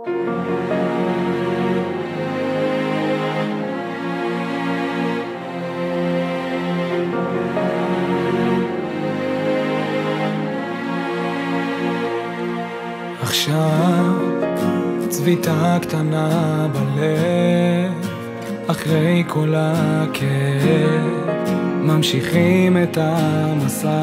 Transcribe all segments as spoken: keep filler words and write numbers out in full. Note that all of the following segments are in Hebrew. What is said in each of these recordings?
עכשיו צביטה קטנה בלב, אחרי כל הכאב ממשיכים את המסע.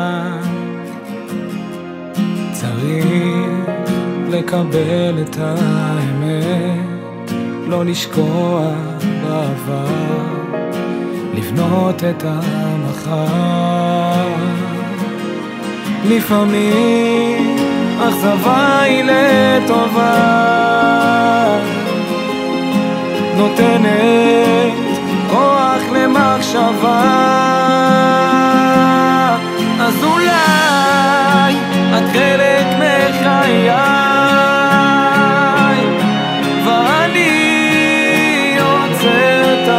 צריך לקבל את האמת, לא לשקוע בעבר, לבנות את המחר. לפעמים אכזבה היא לטובה, נותנת כוח למחשבה. אז אולי את חלק מחיי ואני עוצר את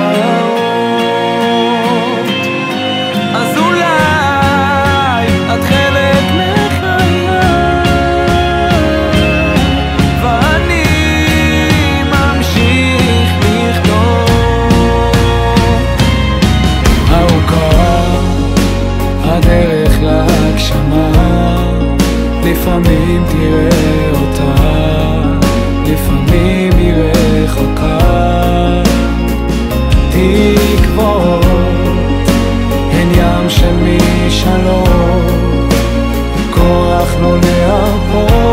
הדמעות. אז אולי את חלק מחיי ואני ממשיך לכתוב. ארוכה הדרך להגשמה, לפעמים תראה אותה, לפעמים היא רחוקה. תקוות הן ים של משאלות, כוח לא להרפות.